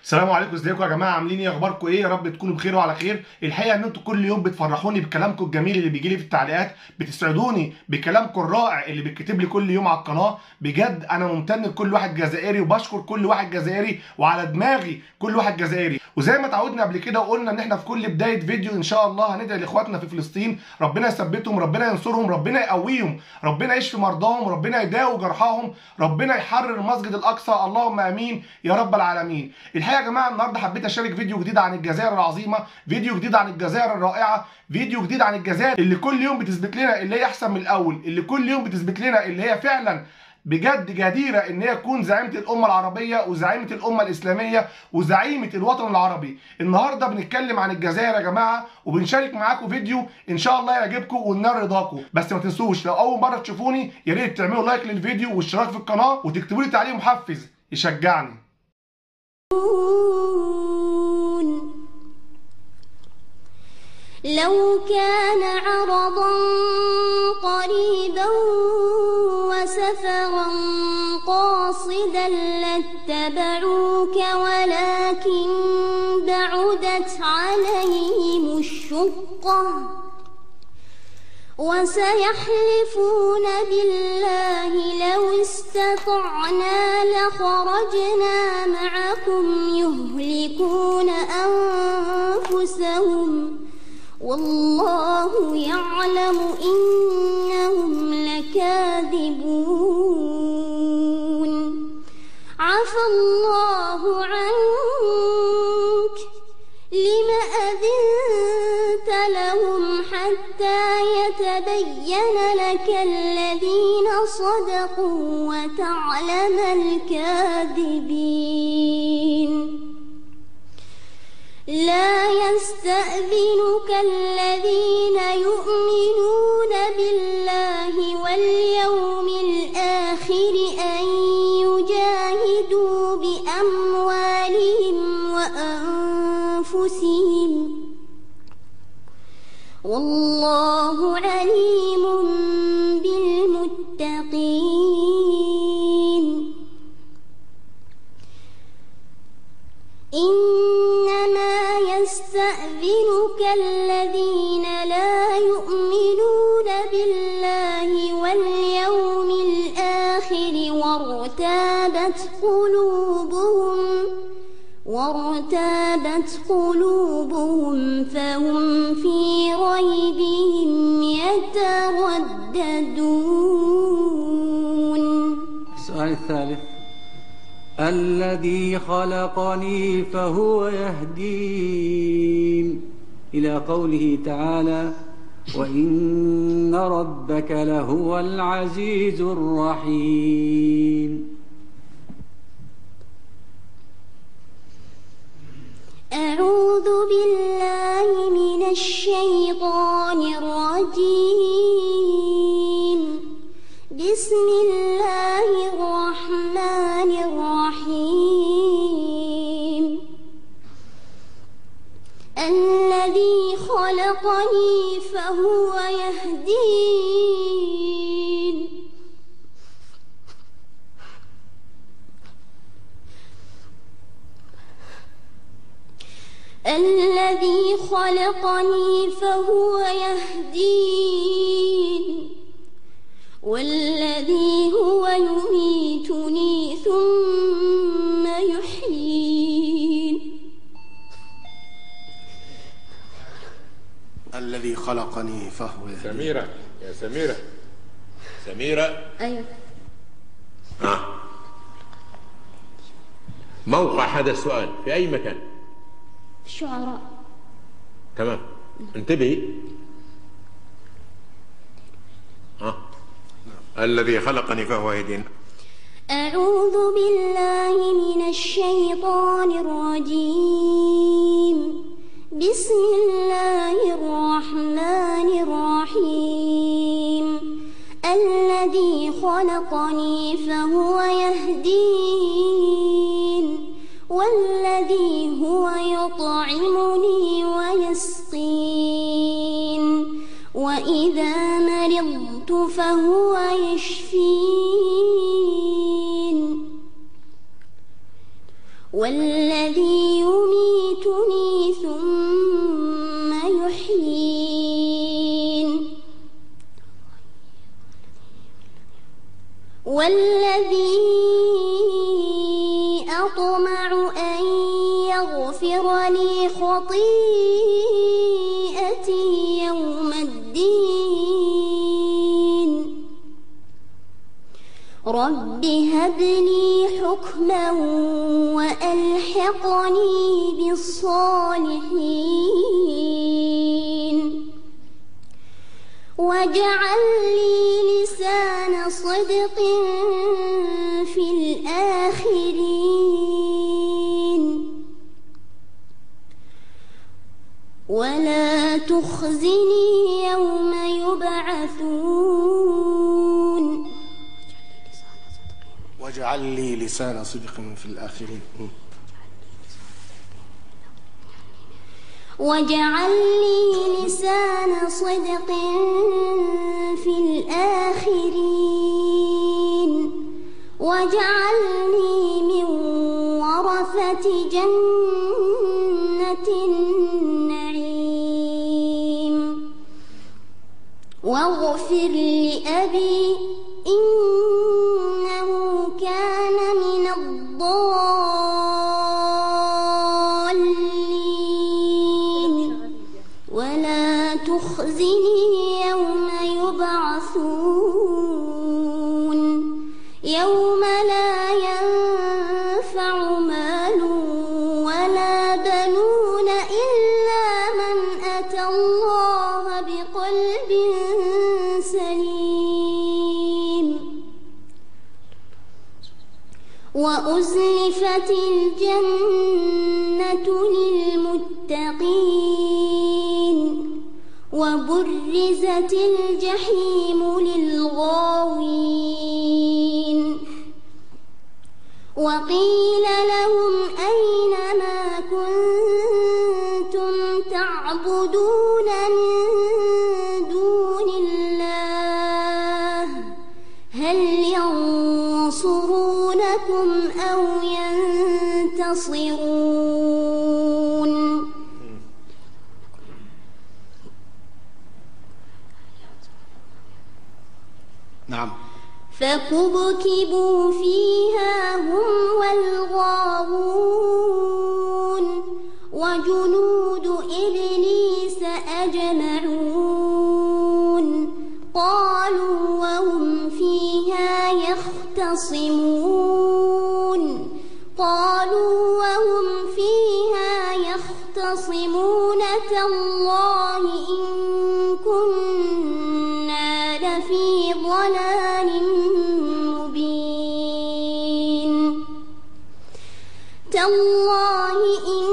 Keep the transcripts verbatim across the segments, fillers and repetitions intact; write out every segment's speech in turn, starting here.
السلام عليكم، ازيكم يا جماعه؟ عاملين ايه؟ اخباركم ايه؟ يا رب تكونوا بخير وعلى خير. الحقيقه ان انتم كل يوم بتفرحوني بكلامكم الجميل اللي بيجي لي في التعليقات، بتسعدوني بكلامكم الرائع اللي بيتكتب لي كل يوم على القناه. بجد انا ممتن لكل واحد جزائري، وبشكر كل واحد جزائري، وعلى دماغي كل واحد جزائري. وزي ما تعودنا قبل كده وقلنا ان احنا في كل بدايه فيديو ان شاء الله هندعي لاخواتنا في فلسطين، ربنا يثبتهم، ربنا ينصرهم، ربنا يقويهم، ربنا يشفي مرضاهم، ربنا يداوي جرحاهم، ربنا يحرر المسجد الاقصى، اللهم امين يا رب العالمين. الحقيقه يا جماعه النهارده حبيت اشارك فيديو جديد عن الجزائر العظيمه، فيديو جديد عن الجزائر الرائعه، فيديو جديد عن الجزائر اللي كل يوم بتثبت لنا اللي هي احسن من الاول، اللي كل يوم بتثبت لنا اللي هي فعلا بجد جديره ان هي تكون زعيمه الامه العربيه وزعيمه الامه الاسلاميه وزعيمه الوطن العربي. النهارده بنتكلم عن الجزائر يا جماعه، وبنشارك معاكم فيديو ان شاء الله يعجبكم وننال رضاكم. بس ما تنسوش لو اول مره تشوفوني يا ريت تعملوا لايك للفيديو واشتراك في القناه وتكتبوا لي تعليق محفز يشجعني. لو كان عرضا قريبا وسفرا قاصدا لاتبعوك ولكن بعدت عليهم الشقة وسيحلفون بالله لو استطعنا لخرجنا معكم يهلكون أنفسهم والله يعلم إنهم لكاذبون. عفى الله عنك لم أذنت لهم حتى يتبين لك الذين صدقوا وتعلم الكاذبين. لا يستأذنك الذين يؤمنون بالله واليوم الآخر أن يجاهدوا بأموالهم وأنفسهم والله عليم بالمتقين. إنما يستأذنك الذين لا يؤمنون بالله واليوم الآخر وارتابت قلوبهم وارتابت قلوبهم فهم في ريبهم يترددون. السؤال الثالث: الذي خلقني فهو يهدين، إلى قوله تعالى: وإن ربك لهو العزيز الرحيم. أعوذ بالله من الشيطان الرجيم. بسم الله الرحمن الرحيم. الذي خلقني فهو يهدين. الذي خلقني فهو يهدين والذي هو يميتني ثم يحيين. الذي خلقني فهو يهدين. سميرة يا سميرة سميرة أيوة. آه. موقع هذا السؤال في أي مكان؟ الشعراء. تمام، انتبهي. آه. الذي خلقني فهو يهدين. أعوذ بالله من الشيطان الرجيم. بسم الله الرحمن الرحيم. الذي خلقني فهو يهدين والذي هو يطعمني ويسقين وإذا مرضت فهو يشفين والذي يميتني ثم يحيين والذي أطمع أن يغفر لي خطيئتي يوم الدين رب هب لي حكما وألحقني بالصالحين واجعل لي لسان صدق في الآخرين ولا تخزني يوم يبعثون واجعل لي لسان صدق في الآخرين واجعل لي لسان صدق في الآخرين واجعلني من ورثة جنة النعيم واغفر لأبي إنه كان من الضالين ولا تخزني يوم يبعثون يوم لا ينفع مال ولا بنون إلا من أتى الله بقلب سليم وأزلفت الجنة للمتقين وبرزت الجحيم للغاوين وقيل لهم أين ما كنتم تعبدون من دون الله هل ينصرونكم أو ينتصرون نعم فكبكبوا فيها هم والغاوون وجنود إبليس أجمعون قالوا وهم فيها يختصمون قالوا وهم فيها يختصمون تالله إن كنا لفي ضلال مبين تالله إن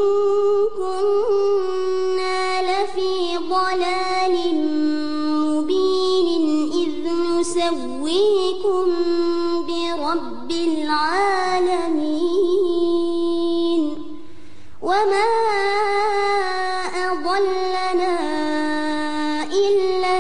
كنا لفي ضلال مبين إذ نسويكم برب العالمين وما أضلنا إلا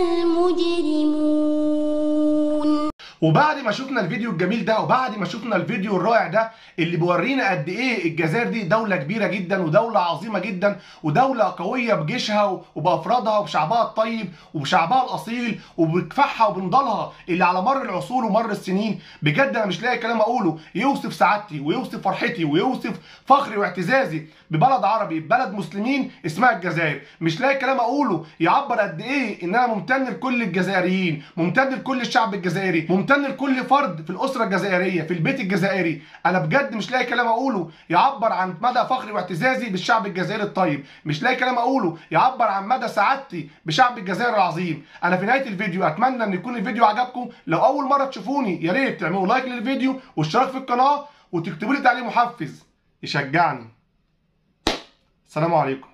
المجرمون. وبعد ما شفنا الفيديو الجميل ده وبعد ما شفنا الفيديو الرائع ده اللي بيورينا قد ايه الجزائر دي دولة كبيرة جدا ودولة عظيمة جدا ودولة قوية بجيشها وبأفرادها وبشعبها الطيب وبشعبها الأصيل وبكفاحها وبنضالها اللي على مر العصور ومر السنين، بجد انا مش لاقي كلام اقوله يوصف سعادتي ويوصف فرحتي ويوصف فخري واعتزازي ببلد عربي ببلد مسلمين اسمها الجزائر. مش لاقي كلام اقوله يعبر قد ايه ان انا ممتن لكل الجزائريين، ممتن لكل الشعب الجزائري، ممتن لكل فرد في الاسره الجزائريه في البيت الجزائري. انا بجد مش لاقي كلام اقوله يعبر عن مدى فخري واعتزازي بالشعب الجزائري الطيب، مش لاقي كلام اقوله يعبر عن مدى سعادتي بشعب الجزائر العظيم. انا في نهايه الفيديو اتمنى ان يكون الفيديو عجبكم. لو اول مره تشوفوني يا ريت تعملوا لايك للفيديو واشتراك في القناه وتكتبوا لي تعليق محفز يشجعني. السلام عليكم.